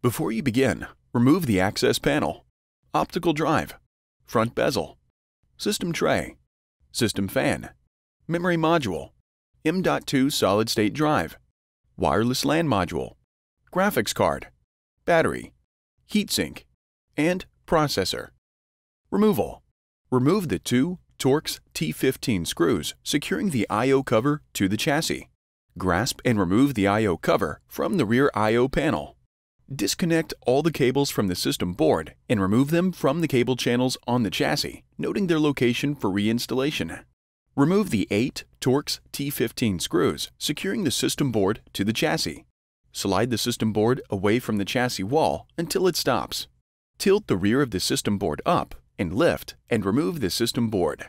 Before you begin, remove the access panel, optical drive, front bezel, system tray, system fan, memory module, M.2 solid-state drive, wireless LAN module, graphics card, battery, heatsink, and processor. Removal. Remove the two Torx T15 screws securing the I/O cover to the chassis. Grasp and remove the I/O cover from the rear I/O panel. Disconnect all the cables from the system board and remove them from the cable channels on the chassis, noting their location for reinstallation. Remove the 8 Torx T15 screws securing the system board to the chassis. Slide the system board away from the chassis wall until it stops. Tilt the rear of the system board up and lift and remove the system board.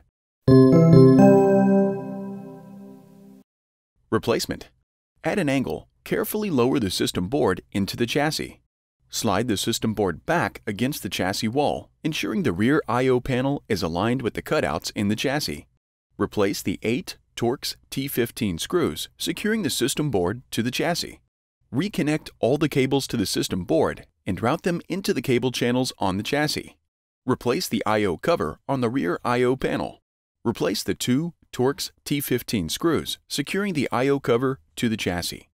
Replacement. At an angle, carefully lower the system board into the chassis. Slide the system board back against the chassis wall, ensuring the rear I/O panel is aligned with the cutouts in the chassis. Replace the 8 Torx T15 screws securing the system board to the chassis. Reconnect all the cables to the system board and route them into the cable channels on the chassis. Replace the I/O cover on the rear I/O panel. Replace the two Torx T15 screws securing the I/O cover to the chassis.